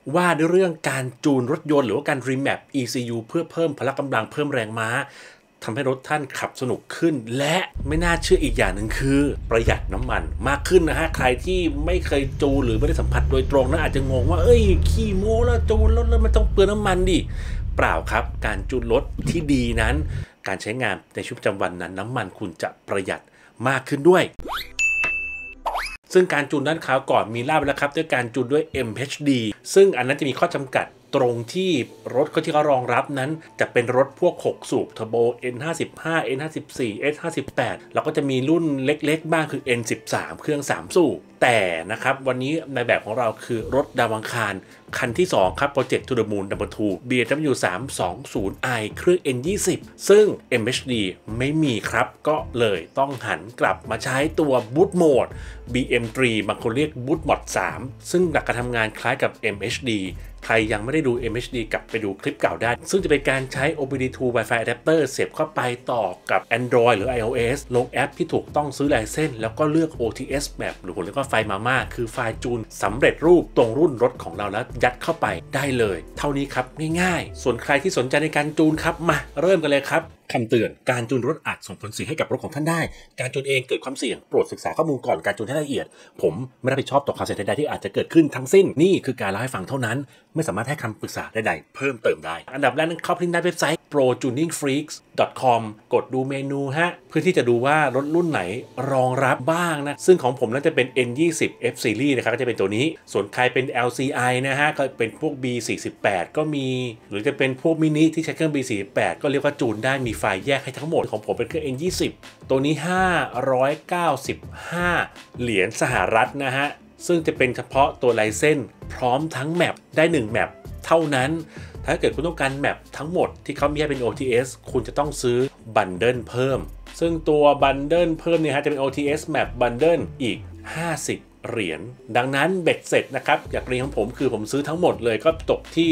ว่าด้วยเรื่องการจูนรถยนต์หรือว่าการรีแมป ECU เพื่อเพิ่มพละกำลังเพิ่มแรงม้าทำให้รถท่านขับสนุกขึ้นและไม่น่าเชื่ออีกอย่างหนึ่งคือประหยัดน้ำมันมากขึ้นนะฮะใครที่ไม่เคยจูนหรือไม่ได้สัมผัสโดยตรงนะอาจจะงงว่าขี้โม้แล้วจูนรถแล้วมันต้องเปลืองน้ำมันดิเปล่าครับการจูนรถที่ดีนั้นการใช้งานในชีวิตประจำวันนั้นน้ำมันคุณจะประหยัดมากขึ้นด้วยซึ่งการจูนด้านคราวก่อนมีเล่าไปแล้วครับด้วยการจูนด้วย MHD ซึ่งอันนั้นจะมีข้อจำกัดตรงที่รถที่เขารองรับนั้นจะเป็นรถพวก6สูบเทอร์โบ N55 N54 S58 แล้วก็จะมีรุ่นเล็กๆบ้างคือ N13 เครื่อง3สูบแต่นะครับวันนี้ในแบบของเราคือรถดาวอังคารคันที่2ครับ Project to the Moon No. 2 BMW 320i เครื่อง N20 ซึ่ง MHD ไม่มีครับก็เลยต้องหันกลับมาใช้ตัว Boot Mode BM3 บางคนเรียก Boot Mode 3ซึ่งหลักการทำงานคล้ายกับ MHD ใครยังไม่ได้ดู MHD กลับไปดูคลิปเก่าได้ซึ่งจะเป็นการใช้ OBD2 Wi-Fi Adapter เสียบเข้าไปต่อกับ Android หรือ iOS ลงแอปที่ถูกต้องซื้อไลเซนส์แล้วก็เลือก OTS Map หรือผมเรียกว่าไฟล์ MAMA คือไฟล์จูนสำเร็จรูปตรงรุ่นรถของเราแล้วยัดเข้าไปได้เลยเท่านี้ครับง่ายๆส่วนใครที่สนใจในการจูนครับมาเริ่มกันเลยครับคำเตือนการจูนรถอาจส่งผลเสียให้กับรถของท่านได้การจูนเองเกิดความเสี่ยงโปรดศึกษาข้อมูลก่อนการจูนให้ละเอียดผมไม่รับผิดชอบต่อความเสี่ยงใดๆที่อาจจะเกิดขึ้นทั้งสิ้นนี่คือการเล่าให้ฟังเท่านั้นไม่สามารถให้คำปรึกษาใดๆเพิ่มเติมได้อันดับแรกนั้นเข้าไปที่หน้าเว็บไซต์ protuningfreaks.com กดดูเมนูฮะเพื่อที่จะดูว่ารถรุ่นไหนรองรับบ้างนะซึ่งของผมน่าจะเป็น N20 F Series นะครับก็จะเป็นตัวนี้ส่วนใครเป็น LCI นะฮะก็เป็นพวก B48 ก็มีหรือจะเป็นพวกมินิที่ใช้เครื่อง B48 ก็เรียกว่าจูนได้มีไฟล์แยกให้ทั้งหมดของผมเป็นเครื่อง N20 ตัวนี้595เหรียญสหรัฐนะฮะซึ่งจะเป็นเฉพาะตัวไลเซนส์พร้อมทั้งแมปได้1แมปเท่านั้นถ้าเกิดคุณต้องการแมปทั้งหมดที่เขามีให้เป็น OTS คุณจะต้องซื้อบันเดิลเพิ่มซึ่งตัวบันเดิลเพิ่มเนี่ยฮะจะเป็น OTS Map Bundle อีก50เหรียญดังนั้นเบ็ดเสร็จนะครับจากเรียนของผมคือผมซื้อทั้งหมดเลยก็ตกที่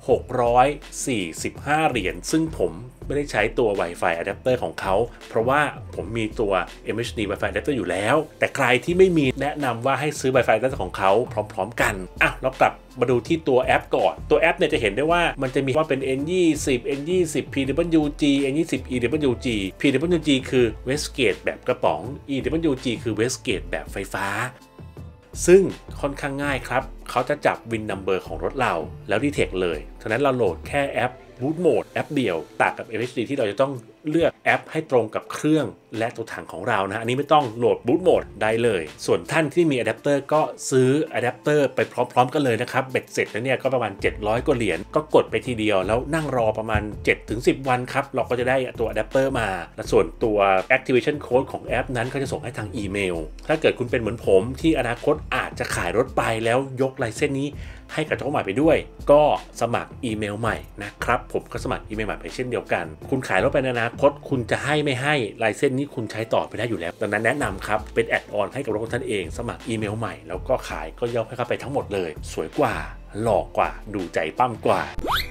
645เหรียญซึ่งผมไม่ได้ใช้ตัว Wi-Fi Adapter ของเขาเพราะว่าผมมีตัว MHD Wi-Fi Adapter อยู่แล้วแต่ใครที่ไม่มีแนะนำว่าให้ซื้อ Wi-Fi Adapter ของเขาพร้อมๆกันเรากลับมาดูที่ตัวแอปก่อนตัวแอปเนี่ยจะเห็นได้ว่ามันจะมีว่าเป็น N20 N20 PWG N20 EWG PWG คือ Westgate แบบกระป๋อง EWG คือ Westgate แบบไฟฟ้าซึ่งค่อนข้างง่ายครับเขาจะจับวินนัมเบอร์ของรถเราแล้วดีเทคเลยฉะนั้นเราโหลดแค่แอป Boot Mode แอปเดียวต่างกับ MHD ที่เราจะต้องเลือกแอปให้ตรงกับเครื่องและตัวถังของเรานะอันนี้ไม่ต้องโหลด Boot Mode ได้เลยส่วนท่านที่มีอะแดปเตอร์ก็ซื้ออะแดปเตอร์ไปพร้อมๆกันเลยนะครับเบ็ดเสร็จแล้วเนี่ยก็ประมาณ700กว่าเหรียญก็กดไปทีเดียวแล้วนั่งรอประมาณ 7-10 วันครับเราก็จะได้ตัวอะแดปเตอร์มาและส่วนตัว activation code ของแอปนั้นก็จะส่งให้ทางอีเมลถ้าเกิดคุณเป็นเหมือนผมที่อนาคตอาจจะขายรถไปแล้วยกไลเซนส์นี้ให้กับเจ้าของใหม่ไปด้วยก็สมัครอีเมลใหม่นะครับผมก็สมัครอีเมลใหม่ไปเช่นเดียวกันคุณขายรถไปในอนาคตคุณจะให้ไม่ให้ลายเส้นนี้คุณใช้ต่อไปได้อยู่แล้วดังนั้นแนะนำครับเป็นแอดออนให้กับรถของท่านเองสมัครอีเมลใหม่แล้วก็ขายก็ย่อให้เข้าไปทั้งหมดเลยสวยกว่าหล่อกว่าดูใจปั้มกว่า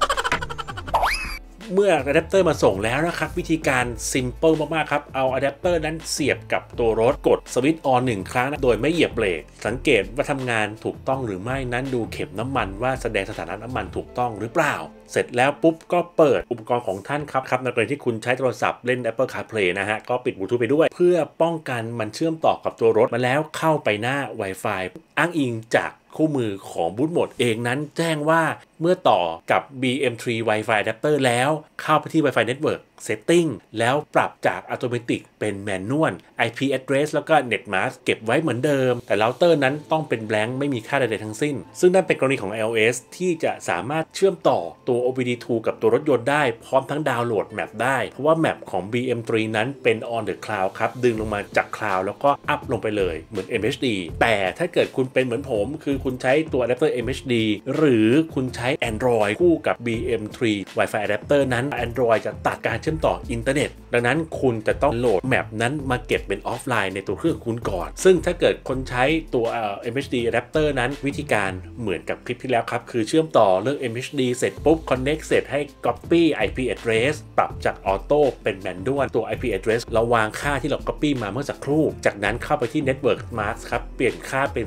เมื่ออะแดปเตอร์มาส่งแล้วนะครับวิธีการ simple มากๆครับเอาอะแดปเตอร์นั้นเสียบกับตัวรถกดสวิตช์ออน1ครั้งโดยไม่เหยียบเบรกสังเกตว่าทำงานถูกต้องหรือไม่นั้นดูเข็มน้ำมันว่าแสดงสถานะน้ำมันถูกต้องหรือเปล่าเสร็จแล้วปุ๊บก็เปิดอุปกรณ์ของท่านครับในกรณีที่คุณใช้โทรศัพท์เล่น Apple CarPlay นะฮะก็ปิดบลูทูธไปด้วยเพื่อป้องกันมันเชื่อมต่อกับตัวรถมาแล้วเข้าไปหน้า Wi-Fi อ้างอิงจากคู่มือของ Boot Mode เองนั้นแจ้งว่าเมื่อต่อกับ BM3 Wi-Fi Adapter แล้วเข้าไปที่ Wi-Fi Network Setting แล้วปรับจาก Automatic เป็น Manual IP address แล้วก็ Net Mask เก็บไว้เหมือนเดิมแต่เราเตอร์นั้นต้องเป็น blank ไม่มีค่าใดๆทั้งสิ้นซึ่งนั่นเป็นกรณีของ iOS ที่จะสามารถเชื่อมต่อตัว OBD2 กับตัวรถยนต์ได้พร้อมทั้งดาวน์โหลดแมปได้เพราะว่าแมปของ BM3 นั้นเป็น on the cloud ครับดึงลงมาจาก cloud แล้วก็อัพลงไปเลยเหมือน MHD แต่ถ้าเกิดคุณเป็นเหมือนผมคือคุณใช้ตัว adapter MHD หรือคุณใช้ Android คู่กับ BM3 Wi-Fi Adapter นั้น Android จะตัดการเชื่อมต่ออินเทอร์เน็ตดังนั้นคุณจะต้องโหลดแมปนั้นมาเก็บเป็นออฟไลน์ในตัวเครื่องคุณก่อนซึ่งถ้าเกิดคนใช้ตัว MHD Adapter นั้นวิธีการเหมือนกับคลิปที่แล้วครับคือเชื่อมต่อเรื่อง MHD เสร็จปุ๊บ Connect เสร็จให้ Copy IP address ปรับจากออโต้เป็นแมนนวลตัว IP address เราวางค่าที่เรา Copy มาเมื่อสักครู่จากนั้นเข้าไปที่ Network Mask ครับเปลี่ยนค่าเป็น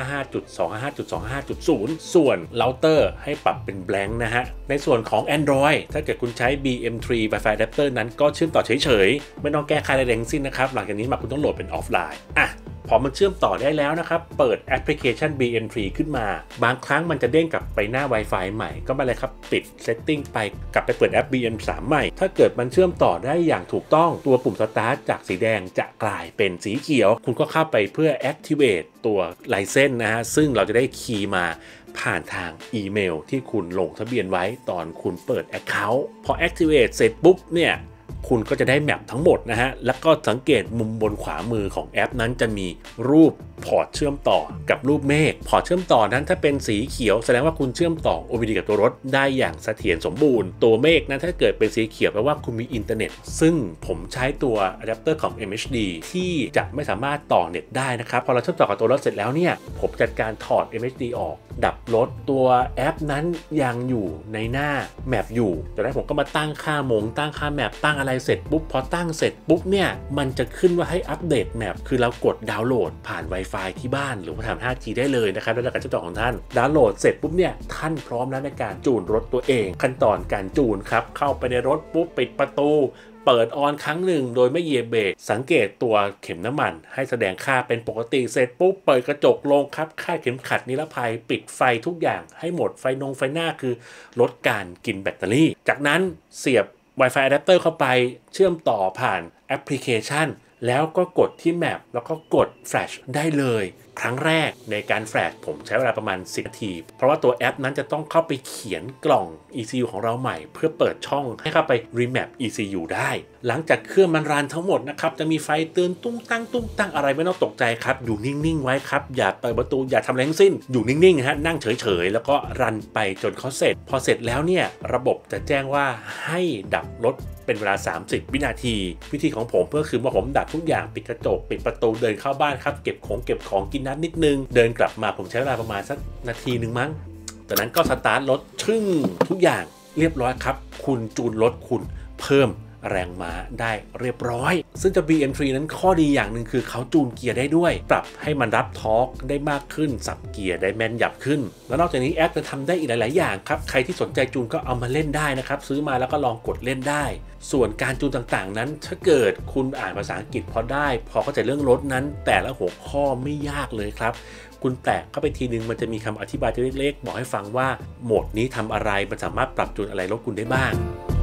255.255.255.0 ส่วน Router ให้ปรับเป็น blank นะฮะในส่วนของ Android ถ้าเกิดคุณใช้ BM3 Wi-Fi Adapter นั้นก็เชื่อมต่อเฉยๆไม่ต้องแก้ไขอะไรทั้งสิ้นนะครับหลังจากนี้มาคุณต้องโหลดเป็นออฟไลน์พอมันเชื่อมต่อได้แล้วนะครับเปิดแอปพลิเคชัน BM3 ขึ้นมาบางครั้งมันจะเด้งกลับไปหน้า Wi-Fi ใหม่ก็ไม่เลยครับปิด Setting ไปกลับไปเปิดแอป BM3 ใหม่ถ้าเกิดมันเชื่อมต่อได้อย่างถูกต้องตัวปุ่ม Start จากสีแดงจะกลายเป็นสีเขียวคุณก็เข้าไปเพื่อ Activate ตัว License นะฮะซึ่งเราจะได้คีย์มาผ่านทางอีเมลที่คุณลงทะเบียนไว้ตอนคุณเปิด Account พอ Activate เสร็จปุ๊บเนี่ยคุณก็จะได้แมปทั้งหมดนะฮะแล้วก็สังเกตมุมบนขวามือของแอปนั้นจะมีรูปพอร์ตเชื่อมต่อกับรูปเมฆพอร์ตเชื่อมต่อนั้นถ้าเป็นสีเขียวแสดงว่าคุณเชื่อมต่อ OBD กับตัวรถได้อย่างเสถียรสมบูรณ์ตัวเมฆนั้นถ้าเกิดเป็นสีเขียวแปลว่าคุณมีอินเทอร์เน็ตซึ่งผมใช้ตัวอะแดปเตอร์ของ MHD ที่จะไม่สามารถต่อเน็ตได้นะครับพอเราเชื่อมต่อกับตัวรถเสร็จแล้วเนี่ยผมจัดการถอด MHD ออกดับรถตัวแอปนั้นยังอยู่ในหน้าแมปอยู่จากนั้นผมก็มาตั้งค่ามงตั้งค่าแมปตั้งอะไรเสร็จปุ๊บพอตั้งเสร็จปุ๊บเนี่ยมันจะขึ้นว่าให้อัปเดตแมปคือเรากดดาวน์โหลดผ่าน Wi-Fi ที่บ้านหรือว่าทำ 5G ได้เลยนะครับด้วยการเชื่อมต่อของท่านดาวน์โหลดเสร็จปุ๊บเนี่ยท่านพร้อมแล้วในการจูนรถตัวเองขั้นตอนการจูนครับเข้าไปในรถปุ๊บปิดประตูเปิดออนครั้งหนึ่งโดยไม่เหยียบเบรกสังเกตตัวเข็มน้ำมันให้แสดงค่าเป็นปกติเสร็จปุ๊บเปิดกระจกลงครับค่าเข็มขัดนิรภัยปิดไฟทุกอย่างให้หมดไฟหน้าคือลดการกินแบตเตอรี่จากนั้นเสียบ Wi-Fi Adapter เข้าไปเชื่อมต่อผ่านแอปพลิเคชันแล้วก็กดที่แมปแล้วก็กดแฟลชได้เลยครั้งแรกในการแฟลชผมใช้เวลาประมาณ10 นาทีเพราะว่าตัวแอปนั้นจะต้องเข้าไปเขียนกล่อง ECU ของเราใหม่เพื่อเปิดช่องให้เข้าไป remap ECU ได้หลังจากเครื่องมันรันทั้งหมดนะครับจะมีไฟเตือนตุ้งตั้งอะไรไม่ต้องตกใจครับอยู่นิ่งๆไว้ครับอย่าเปิดประตูอย่าทำอะไรทั้งสิ้นอยู่นิ่งๆนะฮะนั่งเฉยๆแล้วก็รันไปจนเขาเสร็จพอเสร็จแล้วเนี่ยระบบจะแจ้งว่าให้ดับรถเป็นเวลา30 วินาทีวิธีของผมเพื่อคือว่าผมดับทุกอย่างปิดกระจกปิดประตูเดินเข้าบ้านครับเก็บของกินน้ำนิดนึงเดินกลับมาผมใช้เวลาประมาณสักนาทีนึงมั้งจากนั้นก็สตาร์ทรถชึ่งทุกอย่างเรียบร้อยครับคุณจูนรถคุณเพิ่มแรงม้าได้เรียบร้อยซึ่งจะ BM3 นั้นข้อดีอย่างหนึ่งคือเขาจูนเกียร์ได้ด้วยปรับให้มันรับทอร์กได้มากขึ้นสับเกียร์ได้แม่นยำขึ้นแล้วนอกจากนี้แอปจะทำได้อีกหลายๆอย่างครับใครที่สนใจจูนก็เอามาเล่นได้นะครับซื้อมาแล้วก็ลองกดเล่นได้ส่วนการจูนต่างๆนั้นถ้าเกิดคุณอ่านภาษาอังกฤษพอได้พอเข้าใจเรื่องรถนั้นแต่ละหัวข้อไม่ยากเลยครับคุณแตะเข้าไปทีนึงมันจะมีคำอธิบายเล็กๆบอกให้ฟังว่าโหมดนี้ทำอะไรมันสามารถปรับจูนอะไรรถคุณได้บ้าง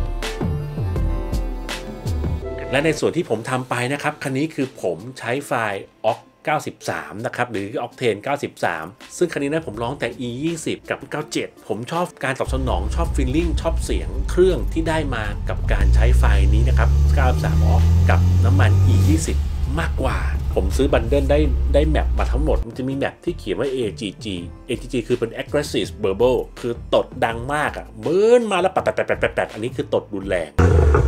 และในส่วนที่ผมทำไปนะครับคันนี้คือผมใช้ไฟล์ OCC 93นะครับหรือ Octane 93ซึ่งคันนี้นะผมร้องแต่ E20 กับ 97ผมชอบการตอบสนองชอบฟีลลิ่งชอบเสียงเครื่องที่ได้มากับการใช้ไฟล์นี้นะครับ93 OCC กับน้ำมัน E20 มากกว่าผมซื้อบันเดิลได้แมปมาทั้งหมดมันจะมีแมปที่เขียนว่า AGG คือเป็น aggressive burble คือตดดังมากเบิร์นมาแล้วแปดอันนี้คือตดรุนแรง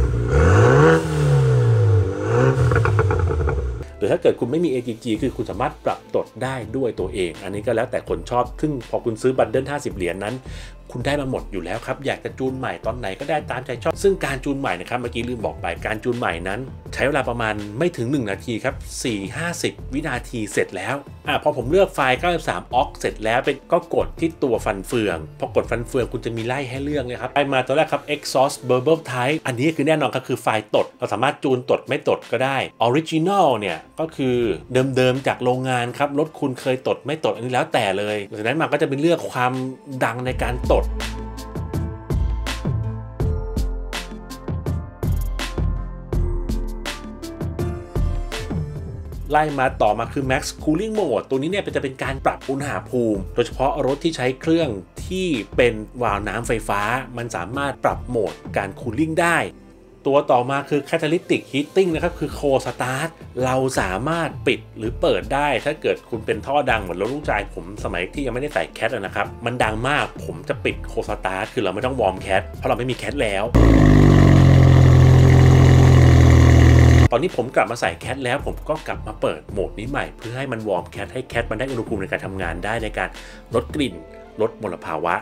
หรือถ้าเกิดคุณไม่มี AGG คือคุณสามารถปรับตดได้ด้วยตัวเองอันนี้ก็แล้วแต่คนชอบซึ่งพอคุณซื้อบันเดิล50 เหรียญนั้นคุณได้มาหมดอยู่แล้วครับอยากจะจูนใหม่ตอนไหนก็ได้ตามใจชอบซึ่งการจูนใหม่นะครับเมื่อกี้ลืมบอกไปการจูนใหม่นั้นใช้เวลาประมาณไม่ถึง1 นาทีครับ 4-50 วินาทีเสร็จแล้วพอผมเลือกไฟล์ 93 OCC เสร็จแล้วก็กดที่ตัวฟันเฟืองพอกดฟันเฟืองคุณจะมีไล่ให้เลือกเลยครับไปมาตัวแรกครับ exhaust burble type อันนี้คือแน่นอนก็คือไฟล์ตดเราสามารถจูนตดไม่ตดก็ได้ original เนี่ยก็คือเดิมจากโรงงานครับรถคุณเคยตดไม่ตดอันนี้แล้วแต่เลยจากนั้นมันก็จะเป็นเลือกความดังในการตดไล่มาต่อมาคือ Max Cooling Mode ตัวนี้เนี่ยจะเป็นการปรับอุณหภูมิโดยเฉพาะรถที่ใช้เครื่องที่เป็นวาล์วน้ำไฟฟ้ามันสามารถปรับโหมดการคูลิ่งได้ตัวต่อมาคือ Catalytic Heating นะครับคือ Cold Start เราสามารถปิดหรือเปิดได้ถ้าเกิดคุณเป็นท่อดังเหมือนรถลูกชายผมสมัยที่ยังไม่ได้ใส่แคทนะครับมันดังมากผมจะปิด Cold Start คือเราไม่ต้องวอร์มแคทเพราะเราไม่มีแคทแล้วตอนนี้ผมกลับมาใส่แคทแล้วผมก็กลับมาเปิดโหมดนี้ใหม่เพื่อให้มันวอร์มแคทให้แคทมันได้อุณหภูมิในการทำงานได้ในการลดกลิ่นลดมลภาวะ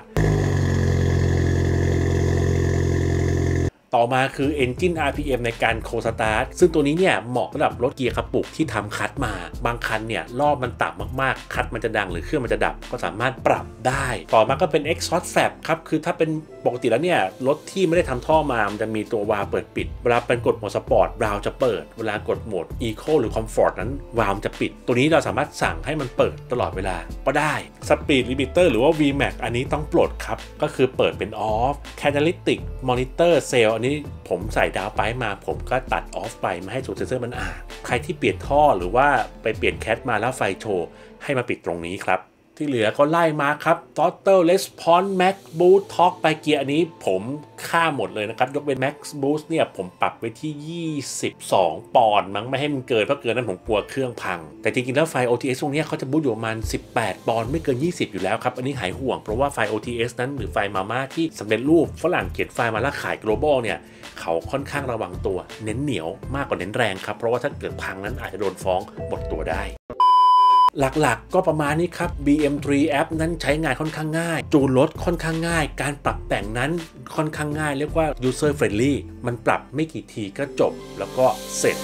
ต่อมาคือ Engine RPM ในการโคสตาร์ทซึ่งตัวนี้เนี่ยเหมาะสำหรับรถเกียร์กระปุกที่ทำคัทมาบางคันเนี่ยรอบมันต่ำมากๆคัทมันจะดังหรือเครื่องมันจะดับก็สามารถปรับได้ต่อมาก็เป็น Exhaust Flap ครับคือถ้าเป็นปกติแล้วเนี่ยรถที่ไม่ได้ทำท่อมามันจะมีตัววาล์วเปิดปิดเวลาเป็นกดโหมดสปอร์ตวาล์วจะเปิดเวลากดโหมด Eco หรือ Comfort นั้นวาล์วจะปิดตัวนี้เราสามารถสั่งให้มันเปิดตลอดเวลาก็ได้ Speed Limiter หรือว่า VMAX อันนี้ต้องปลดครับก็คือเปิดเป็น Off Catalytic Monitor Cell อันนี้ผมใส่ดาวไปมาผมก็ตัดออฟไปไม่ให้สูตรเซนเซอร์มันอ่านใครที่เปลี่ยนท่อหรือว่าไปเปลี่ยนแคทมาแล้วไฟโชว์ให้มาปิดตรงนี้ครับที่เหลือก็ไล่มาครับ Throttle Response Max Boost Torque ไปเกียร์อันนี้ผมค่าหมดเลยนะครับยกเว้น Max Boost เนี่ยผมปรับไว้ที่22ปอนด์มั้งไม่ให้มันเกินเพราะเกินนั้นผมกลัวเครื่องพังแต่จริงๆแล้วไฟ OTS ตรงนี้เขาจะบูสต์อยู่ประมาณ18ปอนด์ไม่เกิน20อยู่แล้วครับอันนี้หายห่วงเพราะว่าไฟ OTS นั้นหรือไฟมาม่าที่สำเร็จรูปฝรั่งเขียนไฟมาแล้วขาย global เนี่ยเขาค่อนข้างระวังตัวเน้นเหนียวมากกว่าเน้นแรงครับเพราะว่าถ้าเกิดพังนั้นอาจจะโดนฟ้องหมดตัวได้หลักๆก็ประมาณนี้ครับ BM3 App นั้นใช้งานค่อนข้างง่ายจูนรถค่อนข้างง่ายการปรับแต่งนั้นค่อนข้างง่ายเรียกว่า user friendly มันปรับไม่กี่ทีก็จบแล้วก็เสร็จ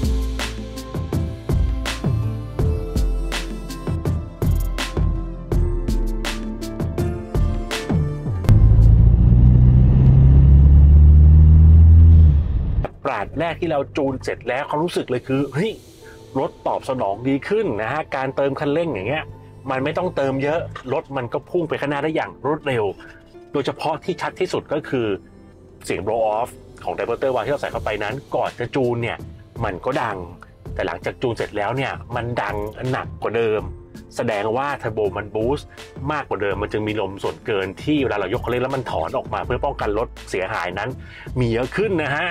ปราดแรกที่เราจูนเสร็จแล้วเขารู้สึกเลยคือเฮ้ยรถตอบสนองดีขึ้นนะฮะการเติมคันเร่งอย่างเงี้ยมันไม่ต้องเติมเยอะรถมันก็พุ่งไปข้างหน้าได้อย่างรวดเร็วโดยเฉพาะที่ชัดที่สุดก็คือเสียง blow off ของ diverter valve ที่เราใส่เข้าไปนั้นก่อนจะจูนเนี่ยมันก็ดังแต่หลังจากจูนเสร็จแล้วเนี่ยมันดังหนักกว่าเดิมแสดงว่าเทอร์โบมันบูสต์มากกว่าเดิมมันจึงมีลมส่วนเกินที่เวลาเรายกคันเร่งแล้วมันถอนออกมาเพื่อป้องกันรถเสียหายนั้นมีเยอะขึ้นนะฮะ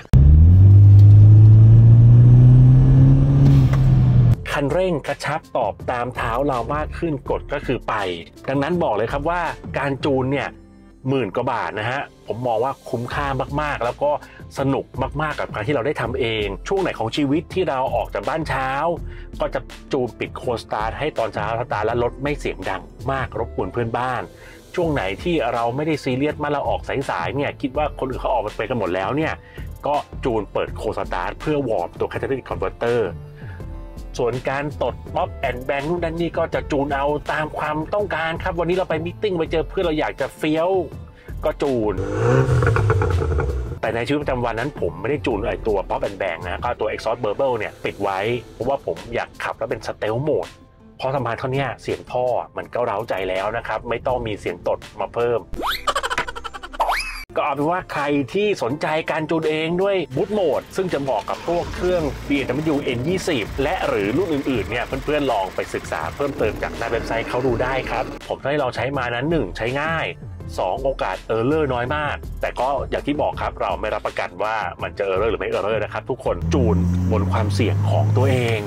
คันเร่งกระชับตอบตามเท้าเรามากขึ้นกดก็คือไปดังนั้นบอกเลยครับว่าการจูนเนี่ย10,000 กว่าบาทนะฮะผมมองว่าคุ้มค่ามากๆแล้วก็สนุกมากๆกับการที่เราได้ทำเองช่วงไหนของชีวิตที่เราออกจากบ้านเช้าก็จะจูนปิดโคสตาร์ทให้ตอนเช้าสตาร์ทและรถไม่เสียงดังมากรบกวนเพื่อนบ้านช่วงไหนที่เราไม่ได้ซีเรียสมาเราออกสายๆเนี่ยคิดว่าคนอื่นเขาออกไปกันหมดแล้วเนี่ยก็จูนเปิดโคสตาร์ทเพื่อวอร์มตัว Catalytic Converterส่วนการตดป๊อปแอนด์แบงนู่นนั่นนี่ก็จะจูนเอาตามความต้องการครับวันนี้เราไปมีตติ้งไปเจอเพื่อนเราอยากจะเฟี้ยวก็จูนแต่ในชีวิตประจำวันนั้นผมไม่ได้จูนไอตัวป๊อปแอนด์แบงนะก็ตัว Exhaust Bubble เนี่ยปิดไว้เพราะว่าผมอยากขับแล้วเป็นสเตลโหมดเพราะสมาร์ทเท่านี้เสียงท่อมันก็เร้าใจแล้วนะครับไม่ต้องมีเสียงตดมาเพิ่มก็เอาเป็นว่าใครที่สนใจการจูนเองด้วยบูทโหมดซึ่งจะเหมาะกับพวกเครื่อง BMW N20 และหรือรุ่นอื่นๆเนี่ยเพื่อนๆลองไปศึกษาเพิ่มเติมจากหน้าเว็บไซต์เขาดูได้ครับผมให้เราใช้มานั้น1ใช้ง่าย2โอกาสเออร์เลอร์น้อยมากแต่ก็อย่างที่บอกครับเราไม่รับประกันว่ามันจะเออร์เลอร์หรือไม่เออร์เลอร์นะครับทุกคนจูนบนความเสี่ยงของตัวเอง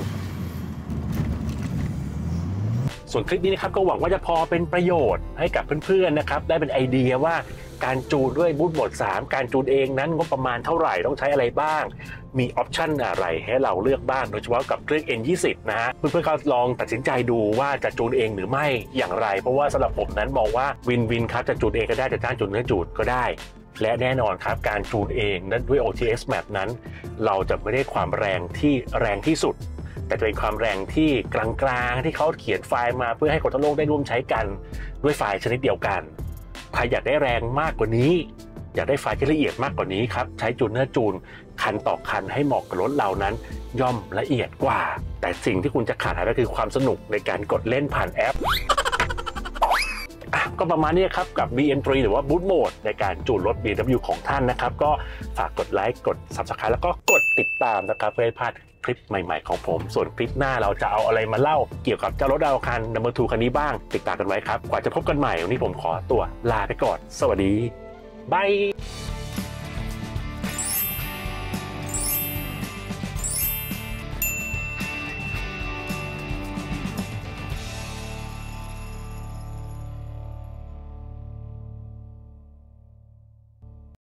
ส่วนคลิปนี้นะครับก็หวังว่าจะพอเป็นประโยชน์ให้กับเพื่อนๆนะครับได้เป็นไอเดียว่าการจูนด้วยบูทโหมด3การจูนเองนั้นงบประมาณเท่าไหร่ต้องใช้อะไรบ้างมีออปชั่นอะไรให้เราเลือกบ้างโดยเฉพาะกับเครื่อง N20 นะฮะเพื่อนๆก็ลองตัดสินใจดูว่าจะจูนเองหรือไม่อย่างไรเพราะว่าสำหรับผมนั้นมองว่าวินครับจะจูนเองก็ได้จะจ้างจูนเนื้อจูนก็ได้และแน่นอนครับการจูนเองนั้นด้วย OTS Map นั้นเราจะไม่ได้ความแรงที่แรงที่สุดแต่เป็นความแรงที่กลางๆที่เขาเขียนไฟล์มาเพื่อให้คนทั่วโลกได้ร่วมใช้กันด้วยไฟล์ชนิดเดียวกันใครอยากได้แรงมากกว่านี้อยากได้ไฟล์ที่ละเอียดมากกว่านี้ครับใช้จูนเนอร์จูนคันต่อคันให้เหมาะกับรถเรานั้นย่อมละเอียดกว่าแต่สิ่งที่คุณจะขาดหายก็คือความสนุกในการกดเล่นผ่านแอปก็ประมาณนี้ครับกับ BM3 หรือว่า Boost Mode ในการจูนรถ BMW ของท่านนะครับก็ฝากกดไลค์กด Subscribe แล้วก็กดติดตามนะครับเพื่อให้พลาดคลิปใหม่ๆของผมส่วนคลิปหน้าเราจะเอาอะไรมาเล่าเกี่ยวกับเจ้ารถดาวคัน No. 2 คันนี้บ้างติดตามกันไว้ครับกว่าจะพบกันใหม่วันนี้ผมขอตัวลาไปก่อนสวัสดีบาย